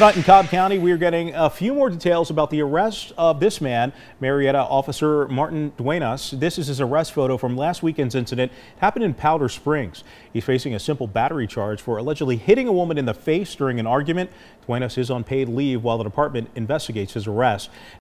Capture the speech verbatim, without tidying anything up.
Tonight in Cobb County, we are getting a few more details about the arrest of this man, Marietta officer Martin Duenas. This is his arrest photo from last weekend's incident. It happened in Powder Springs. He's facing a simple battery charge for allegedly hitting a woman in the face during an argument. Duenas is on paid leave while the department investigates his arrest.